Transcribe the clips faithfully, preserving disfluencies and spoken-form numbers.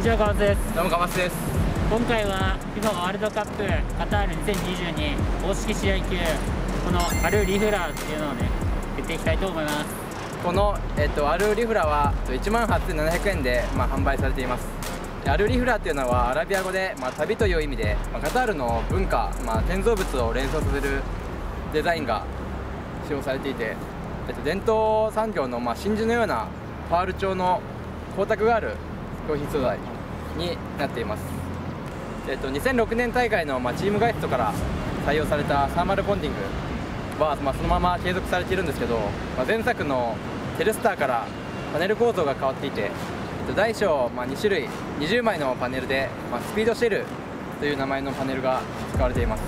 ちは、川津です。 どうも、川瀬です。 今回は フィファ ワールドカップカタールにせんにじゅうに公式試合級、このアル・リフラーっていうのをね、やっていきたいと思います。 この、えっと、アル・リフラは、いちまんはっせんななひゃくえんで、まあ、販売されています。アル・リフラっていうのはアラビア語で、まあ、旅という意味で、まあ、カタールの文化、まあ、建造物を連想させるデザインが使用されていて、えっと、伝統産業の、まあ、真珠のようなパール調の光沢がある表皮素材になっています。えっと、にせんろくねん大会の、まあ、チームガイストから採用されたサーマルボンディングは、まあ、そのまま継続されているんですけど、まあ、前作のテルスターからパネル構造が変わっていて、えっと、大小、まあ、にしゅるいにじゅうまいのパネルで、まあ、スピードシェルという名前のパネルが使われています。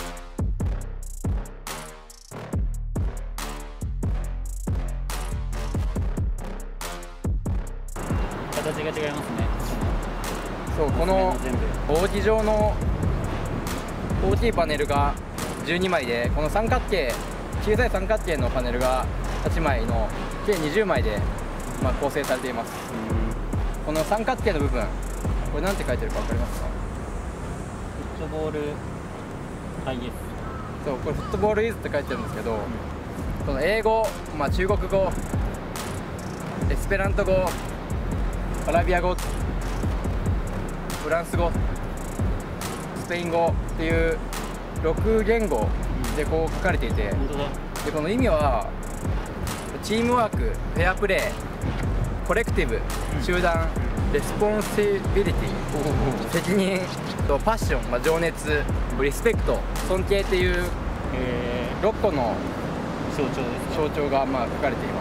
形が違いますね。 そう、この扇状の大きいパネルがじゅうにまいで、この三角形、小さい三角形のパネルがはちまいの計にじゅうまいで、まあ、構成されています。この三角形の部分、これなんて書いてるか分かりますか？ フットボールアイエス。 そう、これフットボールイズって書いてるんですけど、うん、この英語、まあ、中国語、エスペラント語、アラビア語、フランス語、スペイン語っていうろくげんごでこう書かれていて、 本当だ。 でこの意味はチームワーク、フェアプレー、コレクティブ、集団、レスポンシビリティ、責任とパッション、まあ、情熱、リスペクト、尊敬っていうろっこの象徴です。 象徴がまあ書かれています。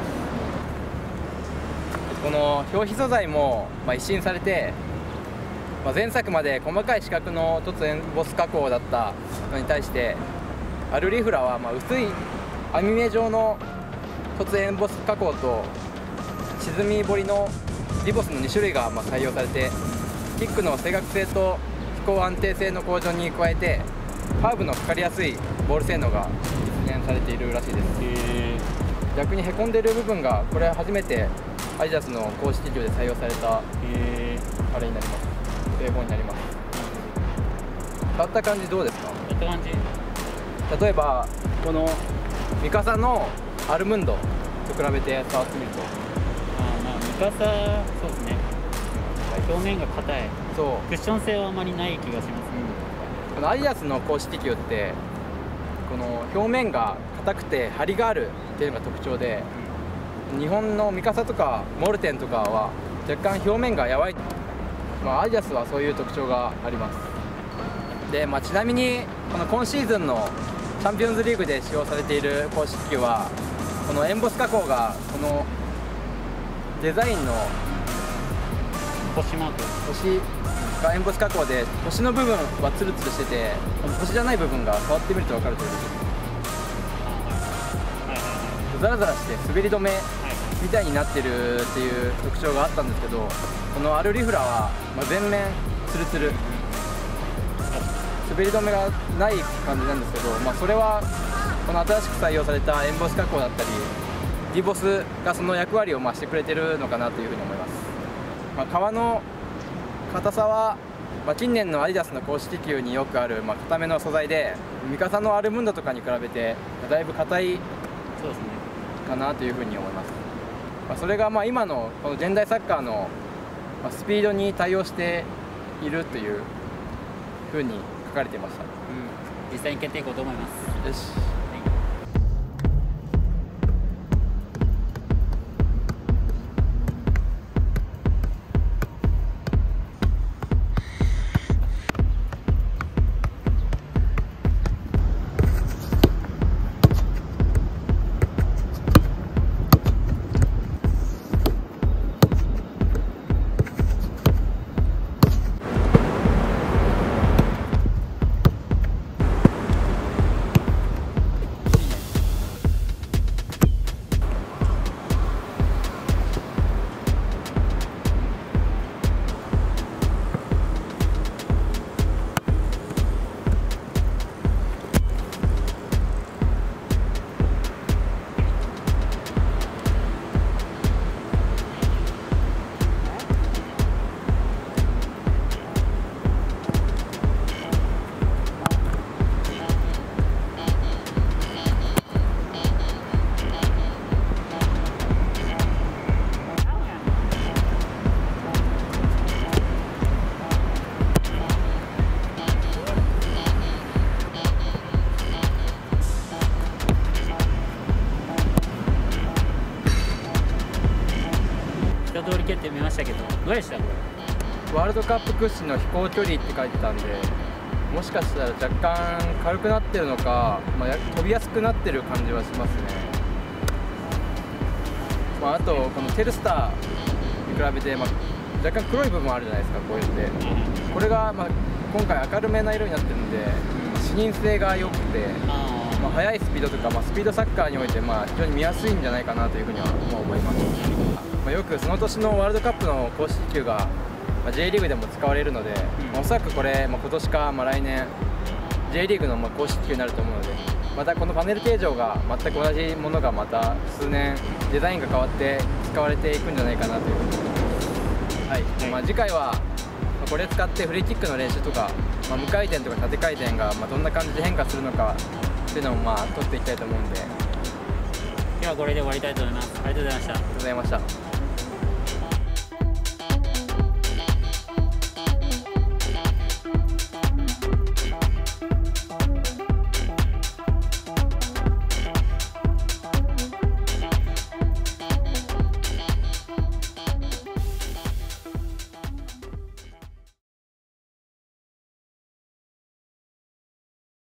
この表皮素材もまあ一新されて、まあ、前作まで細かい四角の凸エンボス加工だったのに対して、アル・リフラはまあ薄い網目状の凸エンボス加工と沈み彫りのリボスのにしゅるいがまあ採用されて、キックの正確性と飛行安定性の向上に加えて、カーブのかかりやすいボール性能が実現されているらしいです。逆にへこんでいる部分が、これは初めてアディダスの公式企業で採用されたあれになります。製法になります。触った感じどうですか？ 触った感じ、 例えばこのミカサのアルムンドと比べて触ってみると、 あ、まあミカサ、そうですね、表面が硬い。そう、クッション性はあまりない気がします、ね。 うん、このアディダスの公式企業ってこの表面が硬くて張りがあるっていうのが特徴で、うん、日本のミカサとかモルテンとかは若干表面がやわい、まあ、アディダスはそういう特徴があります。で、まあ、ちなみにこの今シーズンのチャンピオンズリーグで使用されている公式機は、このエンボス加工がこのデザインの星マーク、 星がエンボス加工で、星の部分はツルツルしてて、この星じゃない部分が触ってみると分かるとおりザラザラして滑り止めみたいになってるっていう特徴があったんですけど、このアル・リフラはまあ全面ツルツル、滑り止めがない感じなんですけど、まあ、それはこの新しく採用されたエンボス加工だったりリボスがその役割をまあしてくれてるのかなというふうに思います。まあ、革の硬さは、まあ、近年のアディダスの公式球によくある、まあ、硬めの素材で、ミカサのアルムンドとかに比べてだいぶ硬いかなというふうに思います。まあ、それがまあ今のこの現代サッカーのスピードに対応しているというふうに書かれていました。うん、 実際に蹴っていこうと思います。 よし。 したけど、どうでしたこれ？ ワールドカップ屈指の飛行距離って書いてたんで、もしかしたら若干軽くなってるのか、まあ、や飛びやすくなってる感じはしますね。まあ、あとこのテルスターに比べて、まあ、若干黒い部分あるじゃないですか、こうやって。これが、まあ、今回明るめな視になってるんで、視認性が良くて、まあ、速いスピードとか、まあ、スピードサッカーにおいて、まあ、非常に見やすいんじゃないかなというふうには思います。まあ、よくその年のワールドカップの公式球が、まあ、J リーグでも使われるので、うんまあ、おそらくこれ、まあ、今年か、まあ、来年 J リーグのまあ公式球になると思うので、またこのパネル形状が全く同じものがまた数年デザインが変わって使われていくんじゃないかなというふうに思います。はい、まあ、次回はこれ使ってフリーキックの練習とか、まあ、無回転とか縦回転がまあどんな感じで変化するのかっていうのをまあ取っていきたいと思うんで、 今日はこれで終わりたいと思います。ありがとうございました。 ありがとうございました。